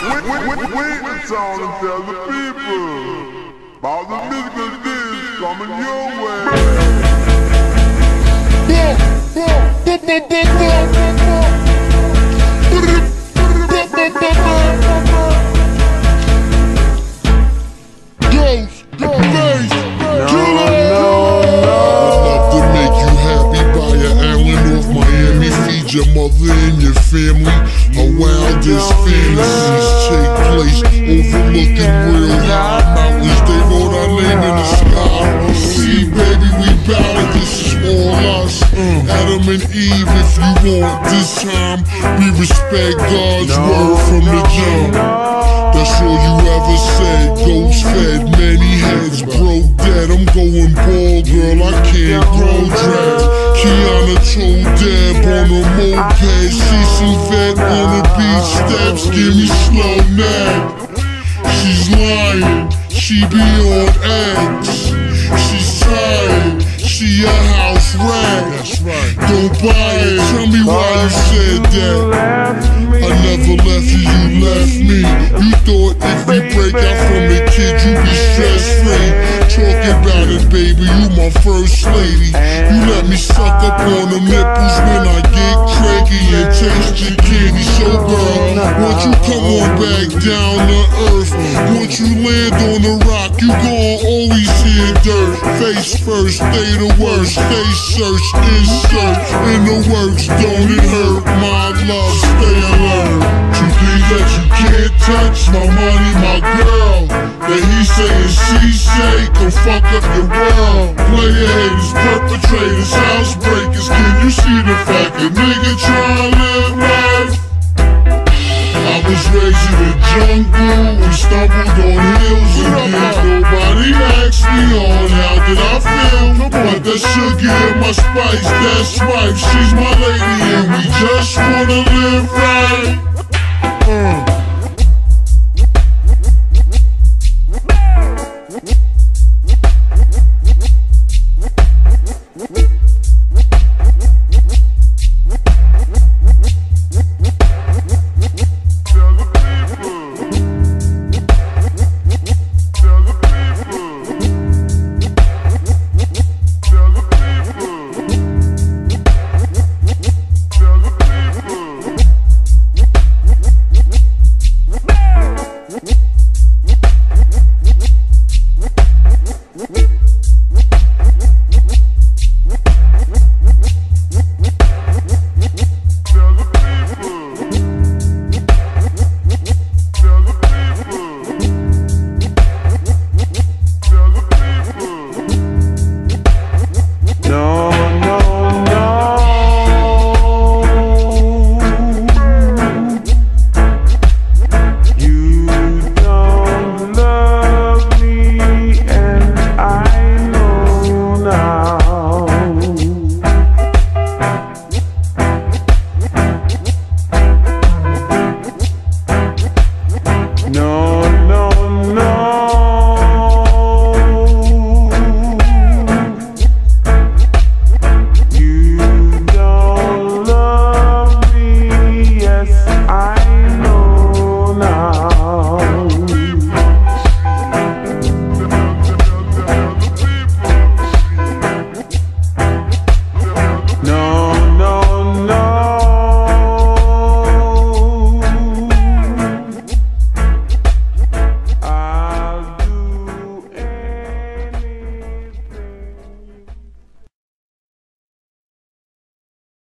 Wait a town and tell the people about the mythical days coming your way. Ghostface Killah. Enough to make you happy. Buy an island off Miami. Feed your mother and your family. Our wildest fantasies take place overlooking real high mountains. They wrote our name in the sky. See, baby, we bout this is all us. Adam and Eve, if you want this time, we respect God's word from the jump. That's all you ever said. Ghost fed, many heads broke dead. I'm going bald, girl, I can't grow dreads. Kiana told Deb on a moped, see some vet on the beach steps, give me slow nap. She's lying, she be on eggs. She's tired, she a house rat. Don't buy it, tell me why you said that. I never left you, you left me. You thought if we break out from the kid, you be stress-free. Talking about it, baby, you my first lady. You let me suck up on them nipples when I get cranky and taste your candy. So girl, won't you come on back down to earth? Once you land on the rock, you gon' always hear dirt. Face first, stay the worst, stay search, insert in the works, don't it hurt? My love, stay alert. Two things that you can't touch, my money, my girl. That he say and she say, can fuck up your world. Player haters, perpetrators, housebreakers. Can you see the fact a nigga tryna live life? I was raised in the jungle, we stumbled on hills and nobody asked me on how did I feel. But that sugar in my spice, that's right, she's my lady and we just wanna live right.